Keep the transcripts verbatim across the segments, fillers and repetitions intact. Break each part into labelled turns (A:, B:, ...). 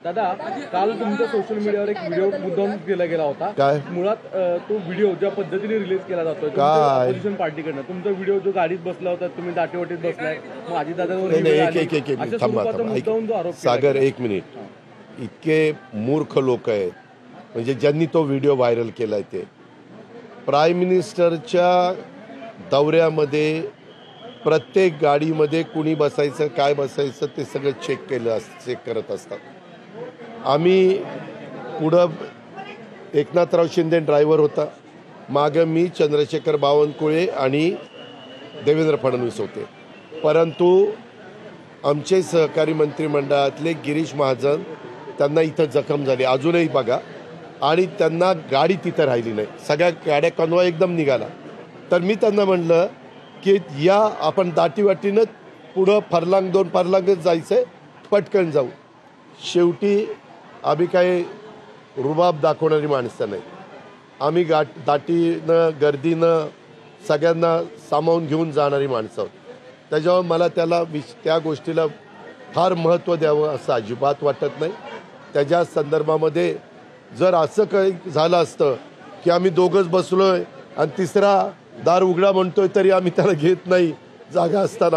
A: दादा, काल तुमच्या सोशल मीडियावर एक व्हिडिओ मुद्दाम केला गेला होता.
B: काय
A: मुळात अ, तो व्हिडिओ ज्या पद्धतीने रिलीज केला जातोय
B: काय?
A: ऑपोजिशन पार्टीकडनं, तुमचा व्हिडिओ जो गाडीत बसला होता, तुम्ही दाटीवाटीत बसलाय, मग आजी दादावर
B: नाही नाही एक एक एक एक मिनिट थांबा थांबा ऐक. सागर एक मिनिट. इतके मूर्ख लोक आहेत म्हणजे ज्यांनी तो व्हिडिओ व्हायरल केलाय ते प्राईम मिनिस्टरच्या दौऱ्यामध्ये प्रत्येक गाडीमध्ये कुणी बसायचं काय बसायचं ते सगळं चेक केलं चेक करत असतात. आम्ही पुढं एकनाथराव शिंदे ड्रायव्हर होता, मागं मी चंद्रशेखर बावनकुळे आणि देवेंद्र फडणवीस होते. परंतु आमचे सहकारी मंत्रिमंडळातले गिरीश महाजन त्यांना इथं जखम झाली अजूनही बघा, आणि त्यांना गाडी तिथं राहिली नाही. सगळ्या गाड्या कन्वा एकदम निघाला. तर मी त्यांना म्हणलं की या आपण दाटीवाटीनं पुढं फरलांग दोन फरलांगच जायचं आहे, पटकन जाऊ. शेवटी आम्ही काय रुबाब दाखवणारी माणसं नाही. आम्ही गाठ दाटीनं गर्दीनं सगळ्यांना सामावून घेऊन जाणारी माणसं आहोत. त्याच्यावर मला त्याला विश त्या गोष्टीला फार महत्त्व द्यावं असं अजिबात वाटत नाही. त्याच्या संदर्भामध्ये जर असं काही झालं असतं की आम्ही दोघंच बसलो आहे आणि तिसरा दार उघडा म्हणतोय तरी आम्ही त्याला घेत नाही जागा असताना,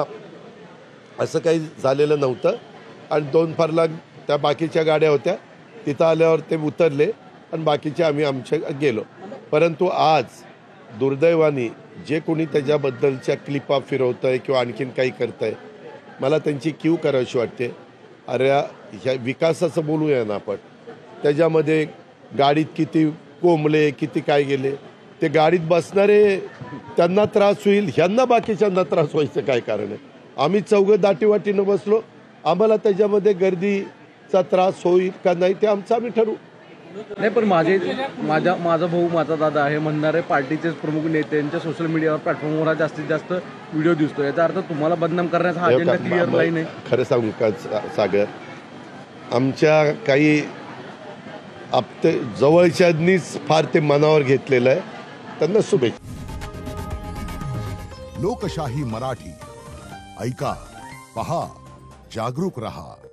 B: असं काही झालेलं नव्हतं. आणि दोन फरलांग त्या बाकीच्या गाड्या होत्या, तिथं आल्यावर ते उतरले आणि बाकीचे आम्ही आमच्या गेलो. परंतु आज दुर्दैवाने जे कोणी त्याच्याबद्दलच्या क्लिपा फिरवतं आहे किंवा आणखीन काही करतं आहे, मला त्यांची क्यू करावीशी वाटते. अरे ह्या विकासाचं बोलूया ना आपण. त्याच्यामध्ये गाडीत किती कोंबले किती काय गेले, ते गाडीत बसणारे त्यांना त्रास होईल, ह्यांना बाकीच्यांना त्रास व्हायचं काय कारण आहे? आम्ही चौघं दाटीवाटीनं बसलो, आम्हाला त्याच्यामध्ये गर्दीचा त्रास होईल का नाही ते आमचं आम्ही ठरवू.
A: नाही, पण माझे माझा माझा भाऊ माझा दादा हे म्हणणारे पार्टीचे प्रमुख नेत्यांच्या सोशल मीडियावर प्लॅटफॉर्मवर जास्तीत जास्त व्हिडिओ दिसतो. याचा अर्थ तुम्हाला बदनाम करण्याचा हा अजेंडा क्लिअर लाईन आहे.
B: खरं सांगू का सागर, आमच्या काही आप जवळच्यांनीच फार ते मनावर घेतलेलं आहे, त्यांना शुभेच्छा.
C: लोकशाही मराठी ऐका, पहा, जागरूक रहा.